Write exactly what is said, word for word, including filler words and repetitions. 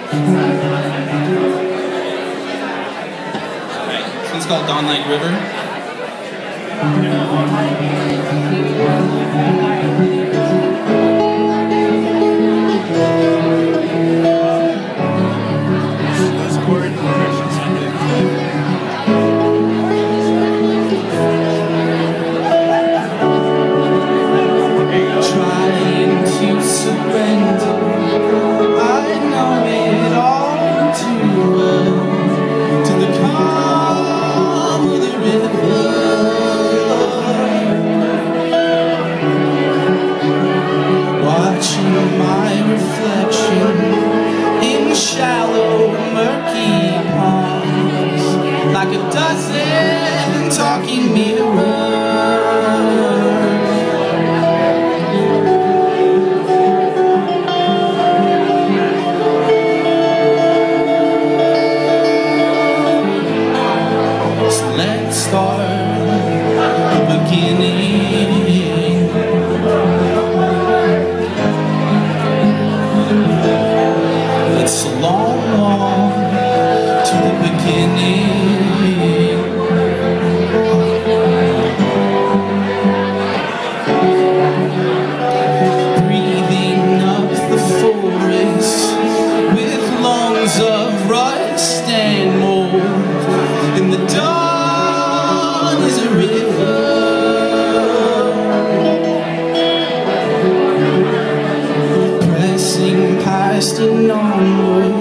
This one's called Dawn Lake River. Trying to surrender, I know it all too well, to the calm of the river. Watching my reflection in shallow, murky ponds, like a dozen talking mirrors. Let's start the beginning. It's a long walk to the beginning. Breathing up the forest with lungs of rust and mold. In the dawn is a river, pressing past and onward